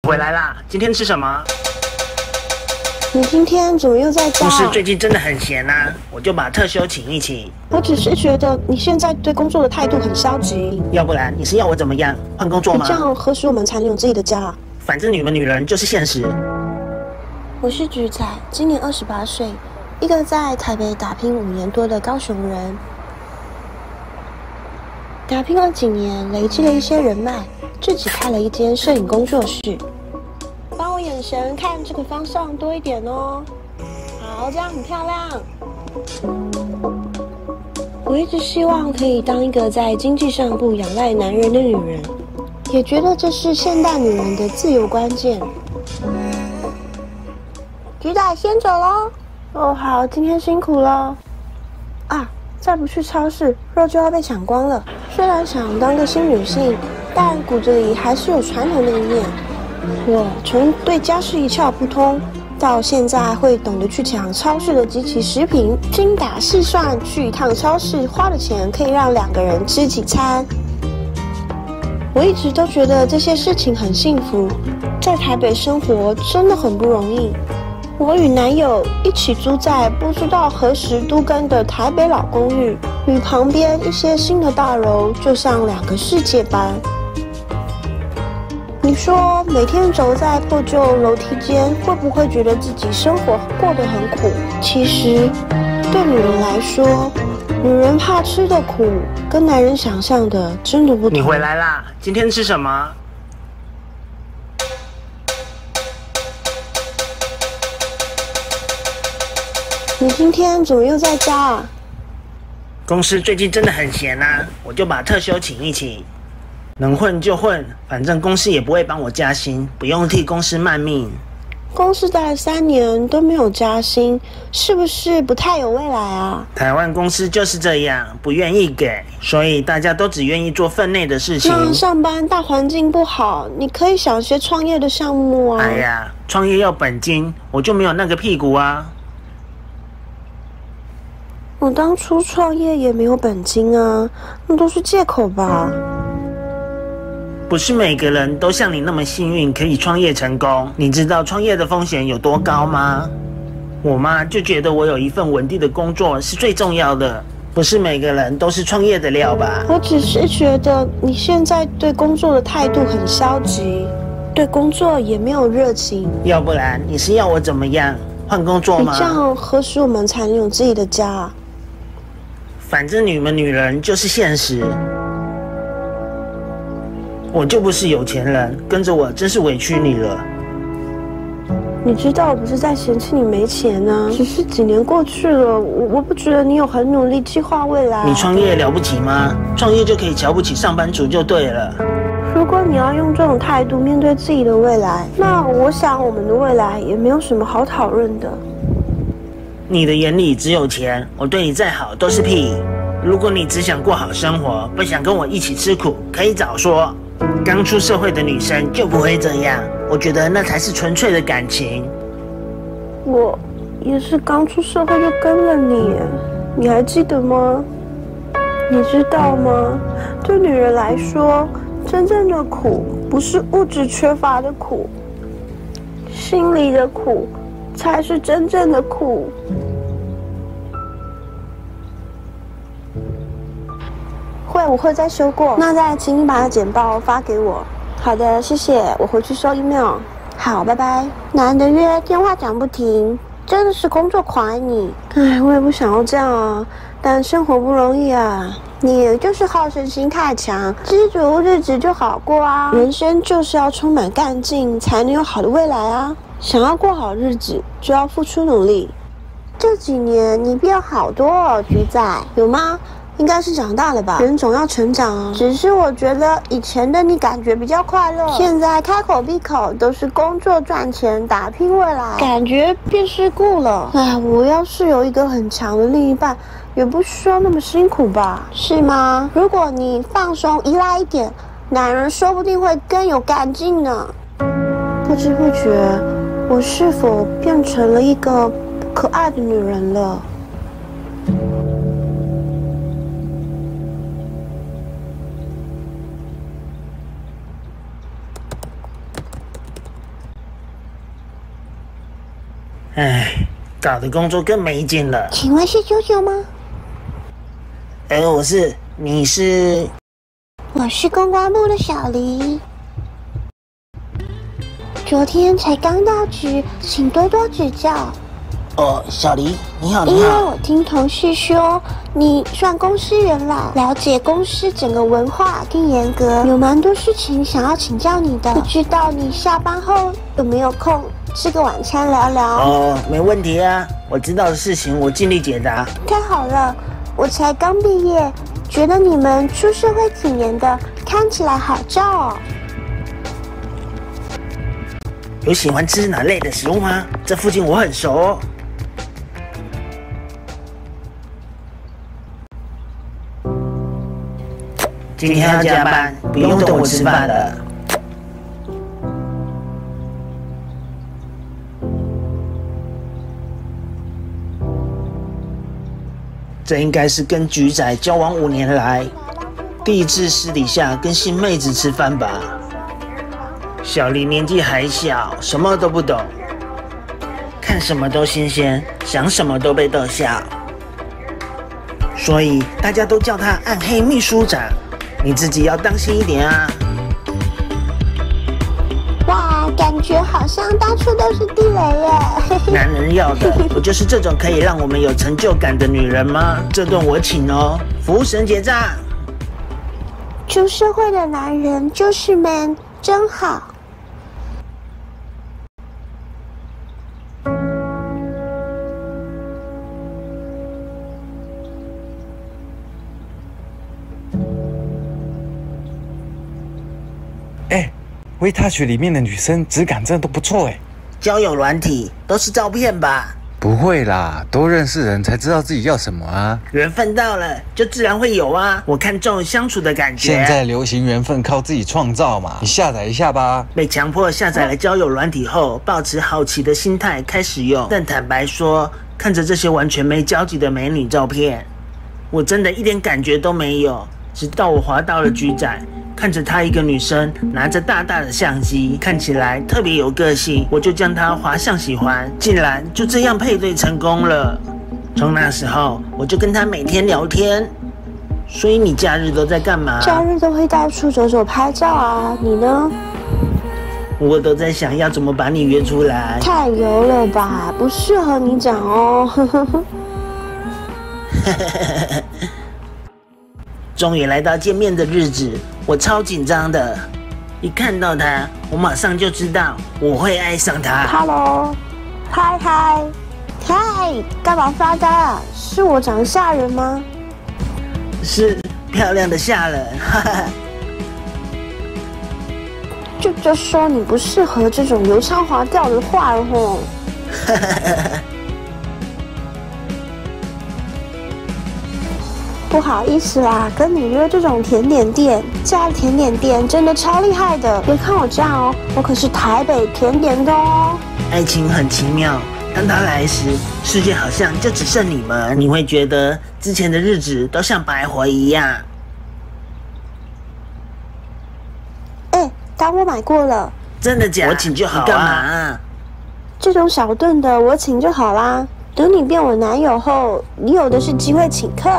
回来啦！今天吃什么？ 你今天怎么又在家？ 公司最近真的很闲啊，我就把特休请一请。 我只是觉得你现在对工作的态度很消极。 要不然你是要我怎么样？换工作吗？ 这样何时我们才能有自己的家？ 反正你们女人就是现实。 我是菊仔，今年28岁，一个在台北打拼5年多的高雄人。打拼了几年，累积了一些人脉，自己开了一间摄影工作室。帮我眼神看这个方向多一点哦。好，这样很漂亮。我一直希望可以当一个在经济上不仰赖男人的女人，也觉得这是现代女人的自由关键。菊仔先走咯。哦，好，今天辛苦了。啊，再不去超市，肉就要被抢光了。虽然想当个新女性，但骨子里还是有传统的一面。我从对家事一窍不通，到现在会懂得去抢超市的即期食品，精打细算去一趟超市花的钱可以让2个人吃几餐。我一直都觉得这些事情很幸福，在台北生活真的很不容易。我与男友一起租在不知道何时都更的台北老公寓，与旁边一些新的大楼就像2个世界般。你说每天走在破旧楼梯间，会不会觉得自己生活过得很苦？其实，对女人来说，女人怕吃的苦，跟男人想象的真的不同。 你回来啦！今天吃什么？ 你今天怎么又在家啊？ 公司最近真的很闲啊，我就把特休请一请。能混就混，反正公司也不会帮我加薪，不用替公司卖命。 公司待了3年都没有加薪，是不是不太有未来啊？ 台湾公司就是这样，不愿意给，所以大家都只愿意做分内的事情。 那上班大环境不好，你可以想些创业的项目啊。 哎呀，创业要本金，我就没有那个屁股啊。 我当初创业也没有本金啊，那都是借口吧。 不是每个人都像你那么幸运可以创业成功。你知道创业的风险有多高吗？我妈就觉得我有一份稳定的工作是最重要的。不是每个人都是创业的料吧？ 我只是觉得你现在对工作的态度很消极，对工作也没有热情。 要不然你是要我怎么样？换工作吗？ 你这样何时我们才能有自己的家啊？ 反正你们女人就是现实。我就不是有钱人，跟着我真是委屈你了。 你知道我不是在嫌弃你没钱啊，只是几年过去了，我不觉得你有很努力计划未来。 你创业了不起吗？创业就可以瞧不起上班族就对了。 如果你要用这种态度面对自己的未来，那我想我们的未来也没有什么好讨论的。 你的眼里只有钱，我对你再好都是屁。如果你只想过好生活，不想跟我一起吃苦，可以早说。刚出社会的女生就不会这样，我觉得那才是纯粹的感情。 我也是刚出社会就跟了你，你还记得吗？你知道吗？对女人来说，真正的苦不是物质缺乏的苦，心里的苦才是真正的苦。我会再修过，那再请你把简报发给我。好的，谢谢，我回去收 email。好，拜拜。难得约，电话讲不停，真的是工作狂你。唉，我也不想要这样啊，但生活不容易啊。你就是好胜心太强，知足日子就好过啊。人生就是要充满干劲，才能有好的未来啊。想要过好日子，就要付出努力。这几年你变好多哦，菊仔，有吗？应该是长大了吧，人总要成长啊。只是我觉得以前的你感觉比较快乐，现在开口闭口都是工作赚钱、打拼未来，感觉变世故了。哎，我要是有一个很强的另一半，也不需要那么辛苦吧？是吗？如果你放松依赖一点，男人说不定会更有干劲呢。不知不觉，我是否变成了一个不可爱的女人了？ 唉，搞的工作更没劲了。 请问是啾啾吗？ 我是，你是？ 我是公关部的小黎。昨天才刚到职，请多多指教。 哦，小黎，你好， 因为我听同事说你算公司元老，了解公司整个文化更严格，有蛮多事情想要请教你的。不知道你下班后有没有空吃个晚餐聊聊？ 哦，没问题啊，我知道的事情我尽力解答。 太好了，我才刚毕业，觉得你们出社会几年的，看起来好照哦。 有喜欢吃哪类的食物吗？这附近我很熟哦。今天要加班，不用等我吃饭了。这应该是跟局仔交往5年来第一次私底下跟新妹子吃饭吧。小黎年纪还小，什么都不懂，看什么都新鲜，想什么都被逗笑，所以大家都叫他暗黑秘书长。你自己要当心一点啊！ 哇，感觉好像到处都是地雷耶！ 男人要的不就是这种可以让我们有成就感的女人吗？这顿我请哦，服务生结账。 出社会的男人就是 man， 真好。 WeTouch 里面的女生质感真的都不错哎。 交友软体都是照片吧？ 不会啦，多认识人才知道自己要什么啊。 缘分到了，就自然会有啊。我看重相处的感觉。 现在流行缘分靠自己创造嘛，你下载一下吧。 被强迫下载了交友软体后，抱持好奇的心态开始用。但坦白说，看着这些完全没交集的美女照片，我真的一点感觉都没有。直到我滑到了局仔。看着她一个女生拿着大大的相机，看起来特别有个性，我就将她滑向喜欢，竟然就这样配对成功了。从那时候我就跟她每天聊天。所以你假日都在干嘛？ 假日都会到处走走拍照啊，你呢？ 我都在想要怎么把你约出来。 太油了吧，不适合你讲哦。 终于来到见面的日子，我超紧张的。一看到他，我马上就知道我会爱上他。 Hello， 嗨，干嘛发呆啊？是我长得吓人吗？ 是漂亮的吓人，哈哈。 就说你不适合这种油腔滑调的话了吼。不好意思啦，跟你约这种甜点店，家甜点店真的超厉害的。别看我这样哦，我可是台北甜点的哦。 爱情很奇妙，当它来时，世界好像就只剩你们。你会觉得之前的日子都像白活一样。 当我买过了。 真的假的？我请就好啊。你干嘛？ 这种小顿的我请就好啦。等你变我男友后，你有的是机会请客。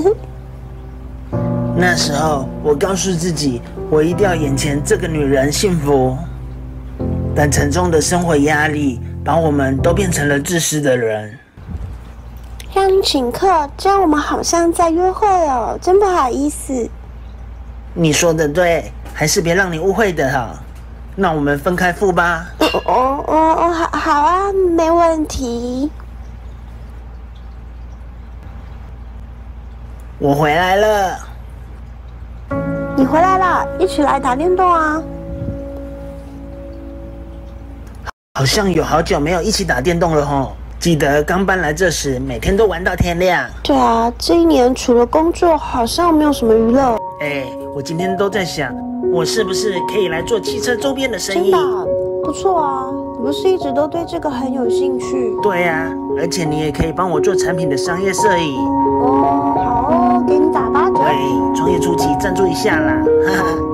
那时候我告诉自己，我一定要眼前这个女人幸福。但沉重的生活压力把我们都变成了自私的人。 让你请客，这样我们好像在约会哦，真不好意思。 你说的对，还是别让你误会的好。那我们分开付吧。 好啊，没问题。 我回来了。 你回来了，一起来打电动啊。 好像有好久没有一起打电动了吼。记得刚搬来这时，每天都玩到天亮。 对啊，这一年除了工作，好像没有什么娱乐。 我今天都在想，我是不是可以来做汽车周边的生意？ 真的，不错啊。你不是一直都对这个很有兴趣？ 对啊，而且你也可以帮我做产品的商业摄影。 好哦，给你打8折。 创业初期赞助一下啦，哈哈。